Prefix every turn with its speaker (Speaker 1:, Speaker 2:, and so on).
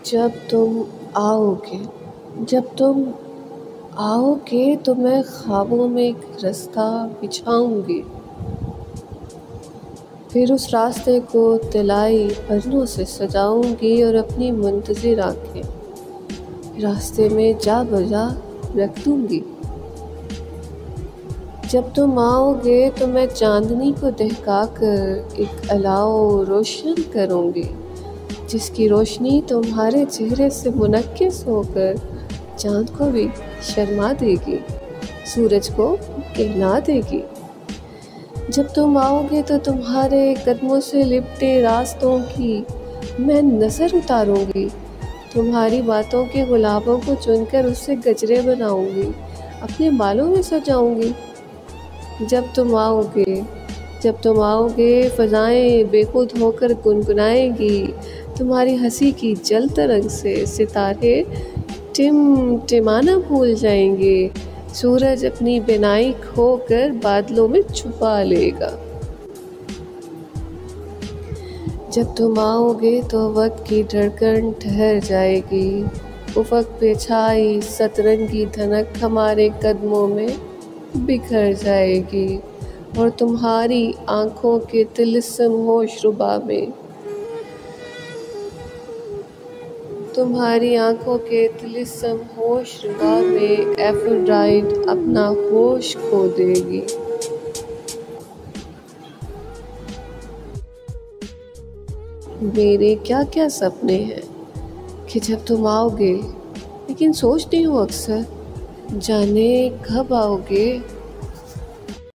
Speaker 1: जब तुम आओगे जब तुम आओगे तो मैं ख्वाबों में एक रास्ता बिछाऊंगी। फिर उस रास्ते को तिलाई पन्नों से सजाऊंगी और अपनी मुंतज़िर आँखें रास्ते में जा बजा रख दूंगी। जब तुम आओगे तो मैं चांदनी को दहकाकर एक अलाव रोशन करूंगी, जिसकी रोशनी तुम्हारे चेहरे से मुनक्किस होकर चाँद को भी शर्मा देगी, सूरज को कहला देगी। जब तुम आओगे तो तुम्हारे कदमों से लिपटे रास्तों की मैं नज़र उतारूंगी, तुम्हारी बातों के गुलाबों को चुनकर उससे गजरे बनाऊंगी, अपने बालों में सजाऊंगी। जब तुम आओगे फ़ज़ाएं बेखुद होकर गुनगुनाएंगी, तुम्हारी हंसी की जल तरंग से सितारे टिमटिमाना भूल जाएंगे, सूरज अपनी बिनाई खोकर बादलों में छुपा लेगा। जब तुम आओगे तो वक्त की धड़कन ठहर जाएगी, उफ़क़ पे छाई सतरंगी धनक हमारे कदमों में बिखर जाएगी और तुम्हारी आँखों के तिलिस्म होशरुबा में एफ्रोडाइट अपना होश खो देगी। मेरे क्या क्या सपने हैं कि जब तुम आओगे, लेकिन सोचती हूँ अक्सर जाने कब आओगे।